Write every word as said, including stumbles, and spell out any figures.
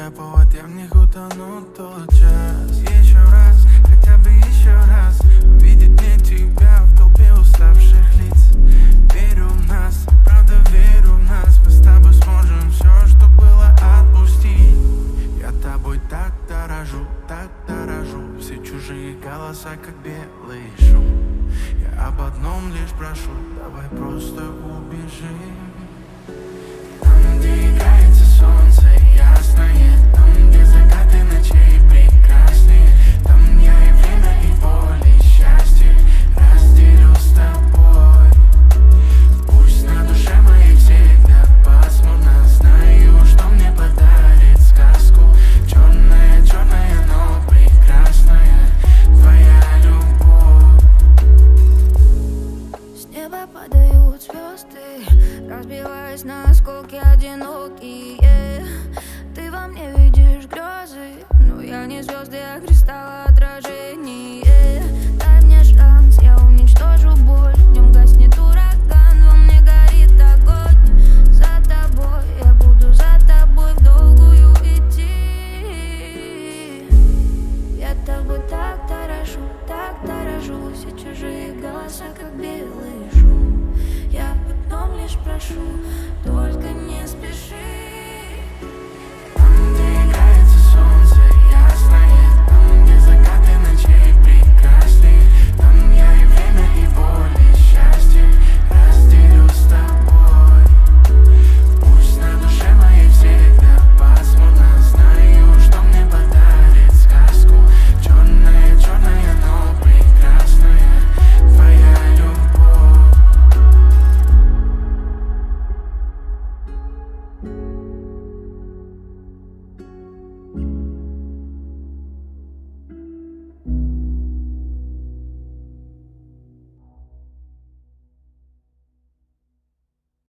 повод, я в них утону тотчас. Еще раз, хотя бы еще раз увидеть мне тебя в толпе уставших лиц. Верю в нас, правда верю в нас. Мы с тобой сможем все, что было, отпустить. Я тобой так дорожу, так дорожу. Все чужие голоса, как белый шум. Я об одном лишь прошу, давай просто убежим. Там, где играется солнце ясное, там, где закаты ночей прекрасные, там я и время, и боль, и счастье разделю с тобой. Пусть на душе моей всегда пасмурно, знаю, что мне подарит сказку. Черная, черная, но прекрасная твоя любовь. С неба падают звезды, разбиваясь на осколки одинокие. Ты во мне видишь грезы, но я не звезды, а кристалл отражение. Дай мне шанс, я уничтожу боль. В нем гаснет ураган, во мне горит огонь. За тобой, я буду за тобой в долгую идти. Я тобой так дорожу, так дорожу. Все чужие голоса, как белый шум. Я в одном лишь прошу.